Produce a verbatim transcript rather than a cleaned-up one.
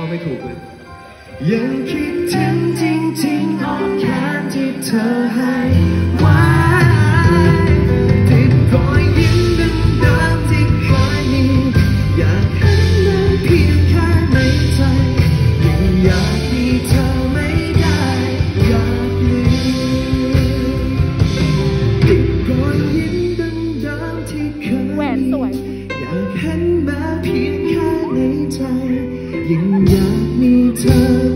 ไม่ถูกเลยยังคิดถึงจริงๆอ้อมแขนที่เธอให้ไว้ติดรอยยิ้มเดิมๆที่เคยมีอยากเห็นมันเพียงแค่ในใจยังอยากมีเธอไม่ได้อยากลืมติดรอยยิ้มเดิมๆที่เคยแหวนสวยอยากเห็นแม้เพียงแค่ในใจยังอยากมีเธอ